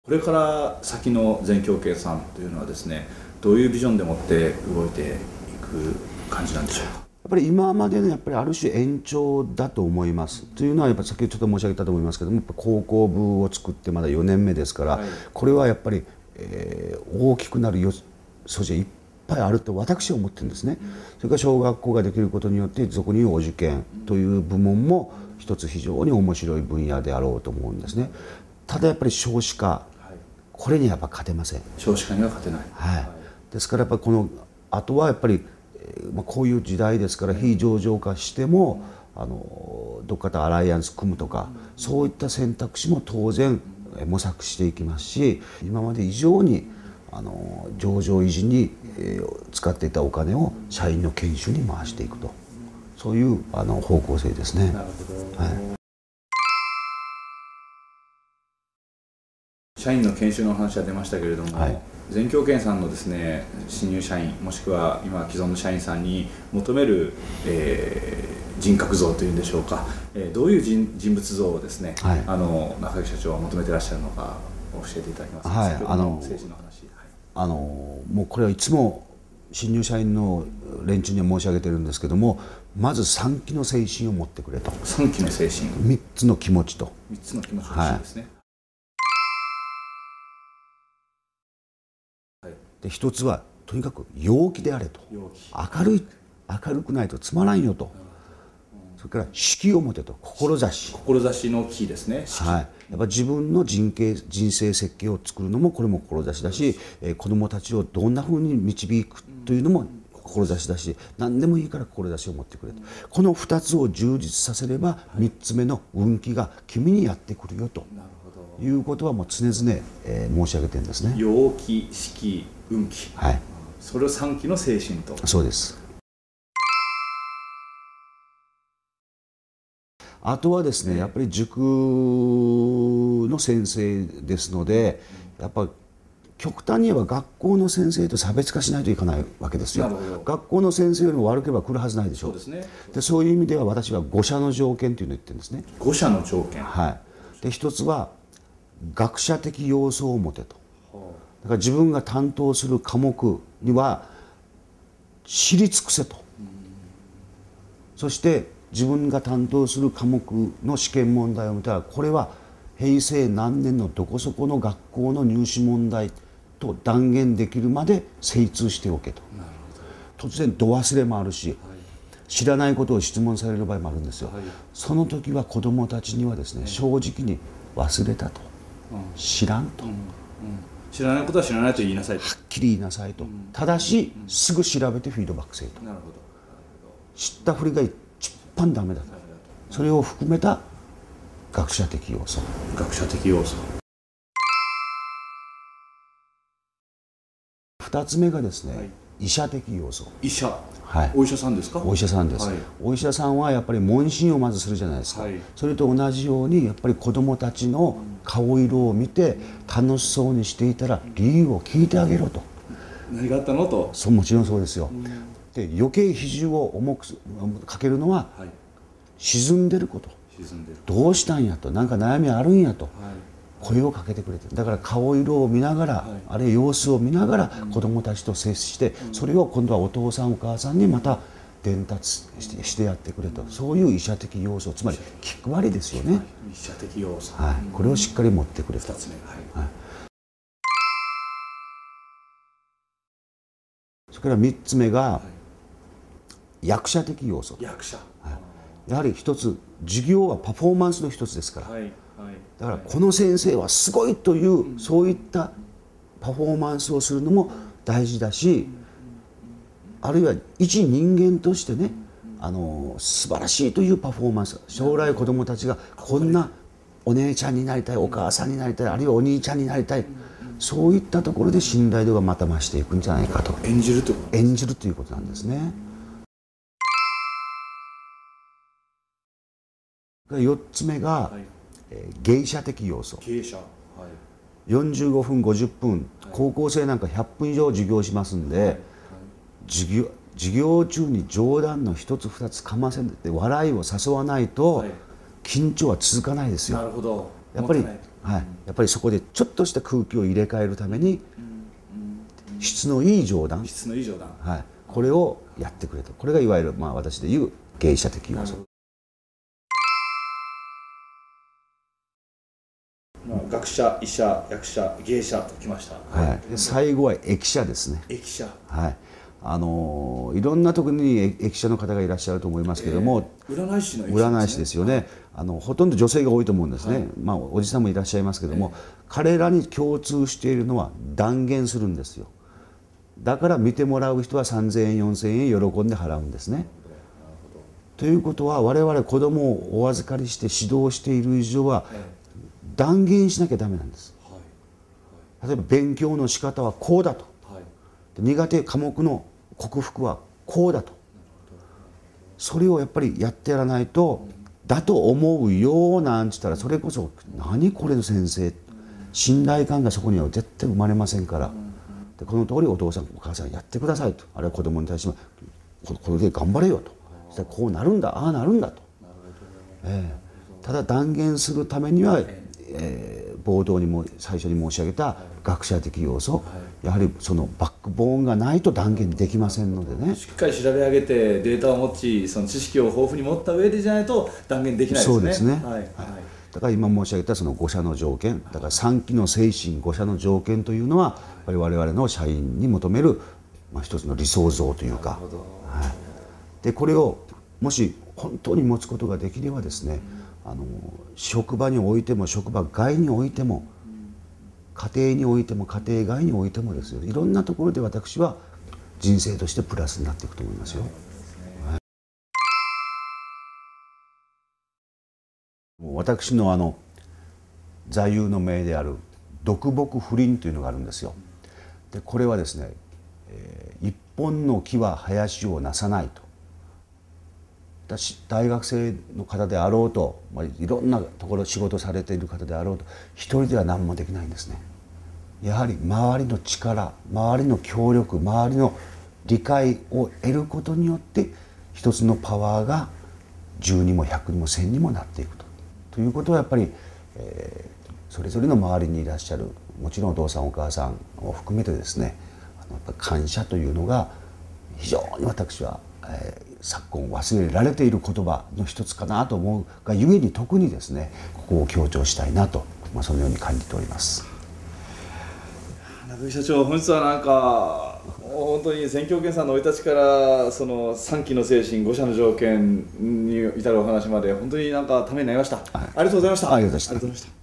これから先の全共計さんというのはですね、どういうビジョンでもって動いていく感じなんでしょうか。 やっぱり今までのやっぱりある種延長だと思います。というのはやっぱり先ほどちょっと申し上げたと思いますけども、やっぱ高校部を作ってまだ4年目ですから、これはやっぱり、大きくなる素地はいっぱいあると私は思ってるんですね。それから小学校ができることによって俗に言うお受験という部門も一つ非常に面白い分野であろうと思うんですね。ただやっぱり少子化、これにはやっぱ勝てません。 少子化には勝てない、 ですからやっぱりこのあとはやっぱりこういう時代ですから非上場化してもどっかとアライアンス組むとかそういった選択肢も当然模索していきますし、今まで以上に上場維持に使っていたお金を社員の研修に回していくと、そういう方向性ですね。 なるほど、社員の研修の話が出ましたけれども、全共健さんのですね、新入社員もしくは今既存の社員さんに求める、人格像というんでしょうか、どういう人物像をですね、中垣社長は求めていらっしゃるのか教えていただけますか。先ほどの政治の話、 もうこれはいつも新入社員の連中には申し上げてるんですけども、まず3期の精神を持ってくれと。 3期の精神、 3つの気持ちと。 3つの気持ち欲しいですね。 で1つはとにかく陽気であれと。明るくないとつまらんよと。それから士気を持てと。志のキーですね。 やっぱ自分の人生設計を作るのもこれも志だし、子どもたちをどんなふうに導くというのも志だし、何でもいいから志を持ってくれと。この2つを充実させれば3つ目の運気が君にやってくるよということはもう常々、申し上げてるんですね。 陽気、士気、運気、それを3期の精神と。 そうです。あとはですね、やっぱり塾の先生ですので、やっぱり極端に言えば学校の先生と差別化しないといけないわけですよ。学校の先生よりも悪ければ来るはずないでしょう。そういう意味では私は5社の条件というのを言ってるんですね。 5社の条件。 で一つは学者的要素を持てと。だから自分が担当する科目には知り尽くせと。そして自分が担当する科目の試験問題を見たら、これは平成何年のどこそこの学校の入試問題と断言できるまで精通しておけと。突然度忘れもあるし、知らないことを質問される場合もあるんですよ。その時は子どもたちにはですね、正直に忘れたと、知らんと、 知らないことは知らないと言いなさいと、 はっきり言いなさいと。ただしすぐ調べてフィードバックせよと。知ったふりが一番ダメだと。それを含めた学者的要素。2つ目がですね、医者的要素。 お医者さんですか。 お医者さんです。お医者さんはやっぱり問診をまずするじゃないですか。それと同じようにやっぱり子どもたちの顔色を見て楽しそうにしていたら理由を聞いてあげろと。 何があったのと。 もちろんそうですよ。で余計比重を重くかけるのは、沈んでること、どうしたんやと、何か悩みあるんやと、声をかけてくれて、だから顔色を見ながら、あるいは様子を見ながら子どもたちと接して、それを今度はお父さんお母さんにまた伝達してやってくれと、そういう医者的要素、つまり気配りですよね。 医者的要素、 これをしっかり持ってくれと。2つ目。それから3つ目が役者的要素。やはり一つ、授業はパフォーマンスの一つですから、だからこの先生はすごいという、そういったパフォーマンスをするのも大事だし、あるいは一人間としてね、素晴らしいというパフォーマンス、将来子どもたちがこんなお姉ちゃんになりたい、お母さんになりたい、あるいはお兄ちゃんになりたい、そういったところで信頼度がまた増していくんじゃないかと。 演じるということなんですね。4つ目が芸者的要素。45分50分、高校生なんか100分以上授業しますんで、授業中に冗談の一つ二つかませて笑いを誘わないと緊張は続かないですよ。やっぱりはい、やっぱりそこでちょっとした空気を入れ替えるために質のいい上段、はい、これをやってくれと。これがいわゆる私でいう芸者的要素。 学者、医者、役者、芸者ときました。 はい、で最後は易者ですね。 易者、 はい、いろんな特に易者の方がいらっしゃると思いますけれども、 占い師の占い師ですよね。ほとんど女性が多いと思うんですね。おじさんもいらっしゃいますけれども、彼らに共通しているのは断言するんですよ。だから見てもらう人は3000円4000円喜んで払うんですね。ということは我々子供をお預かりして指導している以上は断言しなきゃダメなんです。例えば勉強の仕方はこうだと、苦手科目の克服はこうだと、それをやっぱりやってやらないと、だと思うよなんて言ったらそれこそ何これの先生、信頼感がそこには絶対生まれませんから、でこの通りお父さんお母さんやってくださいと、あるいは子供に対してもこれで頑張れよと、そしたらこうなるんだ、ああなるんだと、ただ断言するためには、冒頭にも最初に申し上げた学者的要素、やはりそのバックボーンがないと断言できませんのでね。 しっかり調べ上げてデータを持ち、その知識を豊富に持った上でじゃないと断言できないですね。 そうですね。だから今申し上げたその5社の条件、だから3期の精神5社の条件というのはやっぱり我々の社員に求める一つの理想像というか、でこれをもし本当に持つことができればですね、職場においても職場外においても家庭においても家庭外においてもですよ、いろんなところで私は人生としてプラスになっていくと思いますよ。私の座右の銘である独木不倫というのがあるんですよ。でこれはですね、一本の木は林をなさないと。大学生の方であろうと、いろんなところ仕事されている方であろうと、一人では何もできないんですね。やはり周りの力、周りの協力、周りの理解を得ることによって一つのパワーが10にも100にも1000にもなっていくということはやっぱり、それぞれの周りにいらっしゃる、もちろんお父さんお母さんを含めてですね、やっぱ感謝というのが非常に私は、昨今忘れられている言葉の一つかなと思うがゆえに、特にですねここを強調したいなと、そのように感じております。 中木社長、本日はなんか本当に全共健さんの生い立ちからその3期の精神5社の条件に至るお話まで本当になんかためになりました。ありがとうございました。 ありがとうございました。